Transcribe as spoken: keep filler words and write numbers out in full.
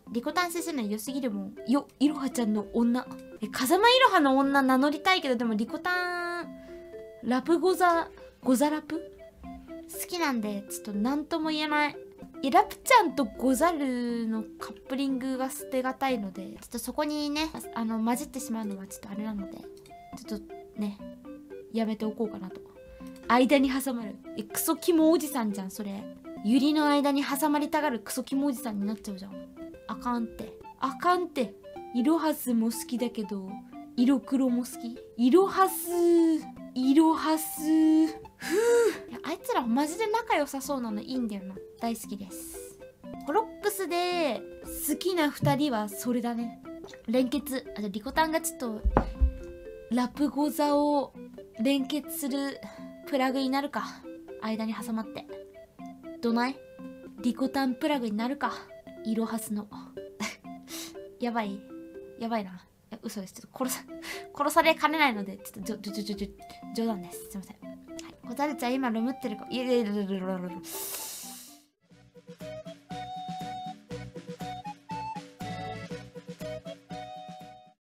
リコタン先生の良すぎるもん。よ、いろはちゃんの女。え、風間いろはの女名乗りたいけど、でもリコタン、ラプゴザ、ゴザラプ好きなんで、ちょっと何とも言えない。いや、ラプちゃんとゴザルのカップリングが捨てがたいので、ちょっとそこにね、あの、混じってしまうのはちょっとあれなので、ちょっとね、やめておこうかなと。間に挟まる。え、クソキモおじさんじゃん、それ。ユリの間に挟まりたがるクソキモおじさんになっちゃうじゃん。あかんって。あかんって。イロハスも好きだけど、色黒も好き。イロハス、イロハス。ふぅ。いや、あいつらマジで仲良さそうなのいいんだよな。大好きです。ホロップスで好きなふたりはそれだね。連結。あ、じゃあリコタンがちょっと、ラプゴザを連結するプラグになるか。間に挟まって。どない？リコタンプラグになるか。イロハスの。やばい。やばいな。いや、嘘です。ちょっと殺さ、殺されかねないので、ちょっと、ちょ、ちょ、ちょ、ちょ、冗談です。すいません。はい。小猿ちゃん今ルムってるか。いやいやいやいやいやいやいや。